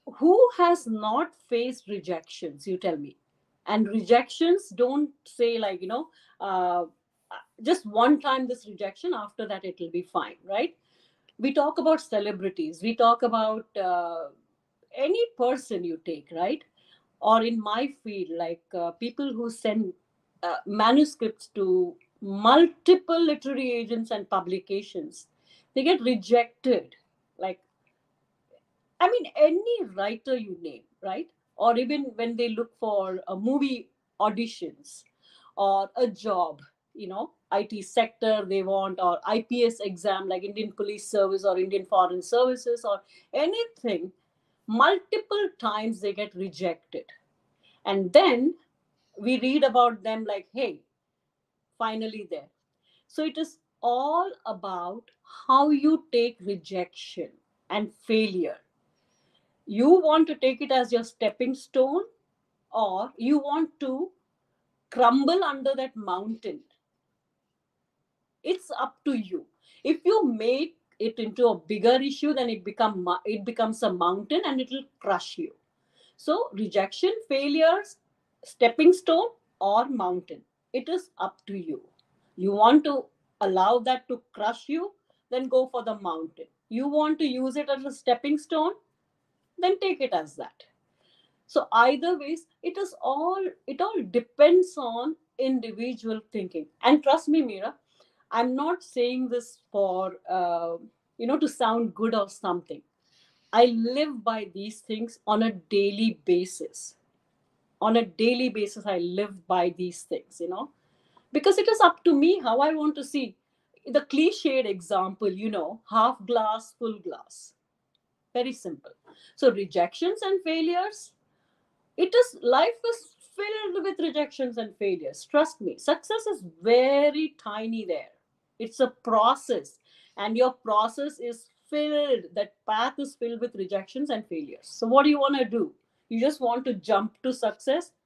who has not faced rejections, you tell me? And rejections don't say, like, uh, just one time this rejection, after that it will be fine, right? We talk about celebrities, we talk about any person you take, right? Or in my field, like people who send manuscripts to multiple literary agents and publications, they get rejected. Like, I mean, any writer you name, right? Or even when they look for a movie auditions or a job, IT sector they want, or IPS exam like Indian Police Service or Indian Foreign Services or anything, multiple times they get rejected. And then we read about them like, hey, finally there. So it is all about how you take rejection and failure. You want to take it as your stepping stone, or you want to crumble under that mountain. It's up to you. If you make it into a bigger issue, then it becomes a mountain and it will crush you. So rejection, failures, stepping stone or mountain, it is up to you. You want to allow that to crush you, then go for the mountain. You want to use it as a stepping stone, then take it as that. So either ways, it all depends on individual thinking. And trust me, Mira, I'm not saying this for to sound good or something. I live by these things on a daily basis. On a daily basis, I live by these things, because it is up to me how I want to see. The cliched example, half glass, full glass. Very simple. So rejections and failures, it is life is filled with rejections and failures. Trust me, success is very tiny there. It's a process, and your process is filled, that path is filled with rejections and failures. So what do you want to do? You just want to jump to success,